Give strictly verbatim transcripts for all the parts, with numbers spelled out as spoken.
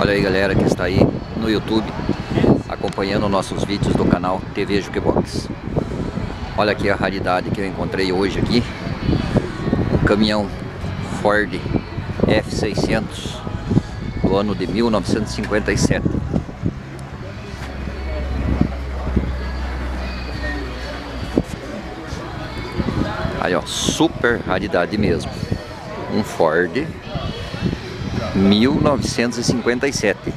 Olha aí, galera que está aí no YouTube acompanhando nossos vídeos do canal T V Jukebox. Olha aqui a raridade que eu encontrei hoje aqui. Um caminhão Ford F seiscentos do ano de mil novecentos e cinquenta e sete. Aí, ó, super raridade mesmo. Um Ford mil novecentos e cinquenta e sete.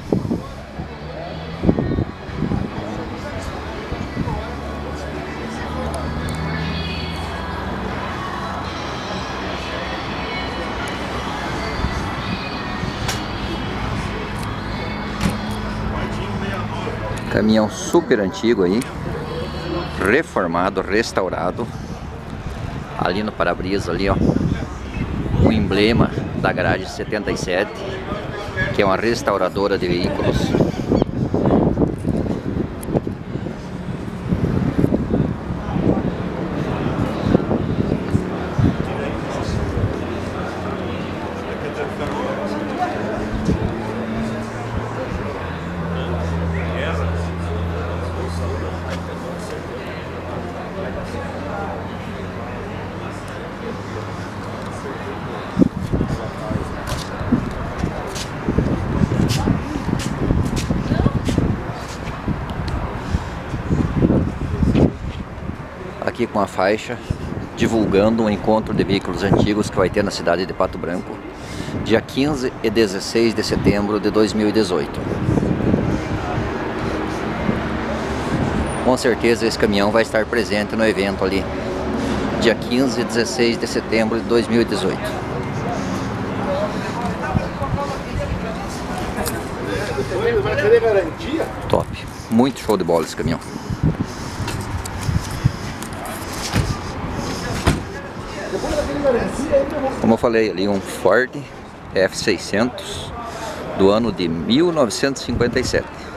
Caminhão super antigo aí, reformado, restaurado. Ali no para-brisa ali, ó, o emblema da garagem setenta e sete, que é uma restauradora de veículos. Aqui com a faixa divulgando um encontro de veículos antigos que vai ter na cidade de Pato Branco, dia quinze e dezesseis de setembro de dois mil e dezoito. Com certeza esse caminhão vai estar presente no evento ali, dia quinze e dezesseis de setembro de dois mil e dezoito. Top, muito show de bola esse caminhão. Como eu falei ali, um Ford F seiscentos do ano de mil novecentos e cinquenta e sete.